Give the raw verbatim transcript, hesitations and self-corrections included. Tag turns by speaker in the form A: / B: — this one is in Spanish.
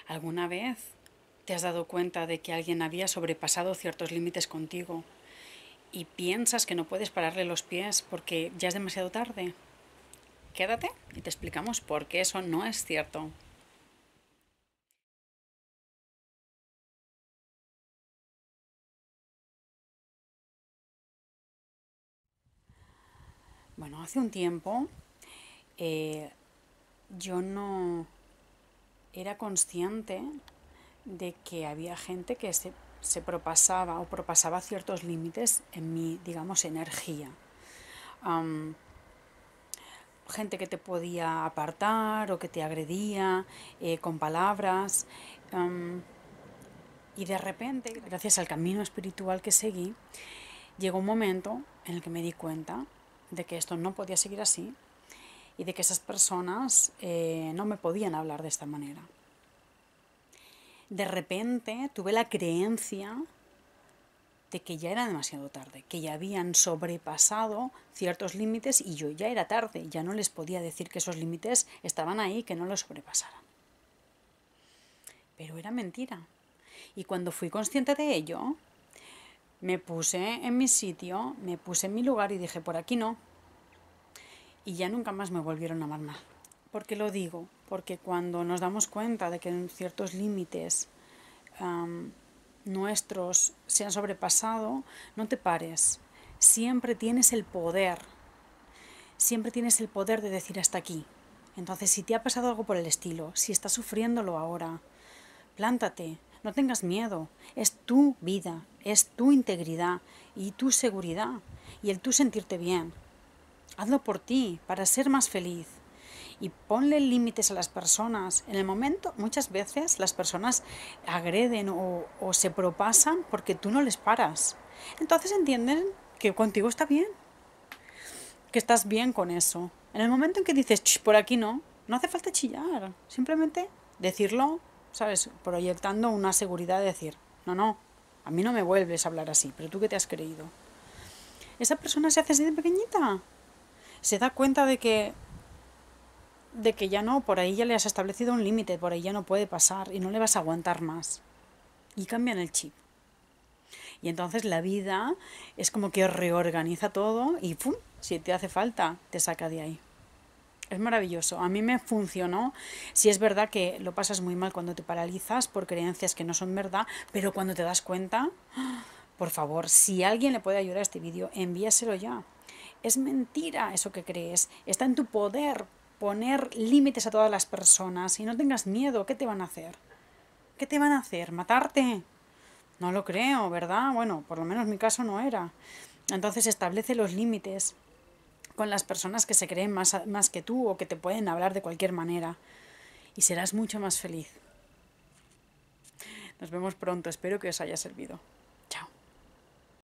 A: ¿Alguna vez te has dado cuenta de que alguien había sobrepasado ciertos límites contigo y piensas que no puedes pararle los pies porque ya es demasiado tarde? Quédate y te explicamos por qué eso no es cierto. Bueno, hace un tiempo eh, yo no era consciente de que había gente que se, se propasaba o propasaba ciertos límites en mi, digamos, energía. Am, gente que te podía apartar o que te agredía eh, con palabras. am, y de repente, gracias al camino espiritual que seguí, llegó un momento en el que me di cuenta de que esto no podía seguir así y de que esas personas eh, no me podían hablar de esta manera. De repente tuve la creencia de que ya era demasiado tarde, que ya habían sobrepasado ciertos límites y yo ya era tarde, ya no les podía decir que esos límites estaban ahí, que no los sobrepasaran. Pero era mentira. Y cuando fui consciente de ello, me puse en mi sitio, me puse en mi lugar y dije, por aquí no. Y ya nunca más me volvieron a amar mal. ¿Por qué lo digo? Porque cuando nos damos cuenta de que en ciertos límites um, nuestros se han sobrepasado, no te pares. Siempre tienes el poder. Siempre tienes el poder de decir hasta aquí. Entonces, si te ha pasado algo por el estilo, si estás sufriéndolo ahora, plántate, no tengas miedo. Es tu vida, es tu integridad y tu seguridad y el tú sentirte bien. Hazlo por ti, para ser más feliz. Y ponle límites a las personas. En el momento, muchas veces las personas agreden o, o se propasan porque tú no les paras. Entonces entienden que contigo está bien, que estás bien con eso. En el momento en que dices, por aquí no, no hace falta chillar. Simplemente decirlo, ¿sabes? Proyectando una seguridad de decir, no, no, a mí no me vuelves a hablar así, pero tú qué te has creído. Esa persona se hace así de pequeñita. Se da cuenta de que de que ya no, por ahí ya le has establecido un límite, por ahí ya no puede pasar y no le vas a aguantar más. Y cambian el chip. Y entonces la vida es como que reorganiza todo y ¡pum! Si te hace falta, te saca de ahí. Es maravilloso. A mí me funcionó. Sí es verdad que lo pasas muy mal cuando te paralizas por creencias que no son verdad, pero cuando te das cuenta, por favor, si alguien le puede ayudar a este vídeo, envíaselo ya. Es mentira eso que crees. Está en tu poder poner límites a todas las personas y no tengas miedo. ¿Qué te van a hacer? ¿Qué te van a hacer? ¿Matarte? No lo creo, ¿verdad? Bueno, por lo menos mi caso no era. Entonces establece los límites con las personas que se creen más, más que tú o que te pueden hablar de cualquier manera y serás mucho más feliz. Nos vemos pronto, espero que os haya servido.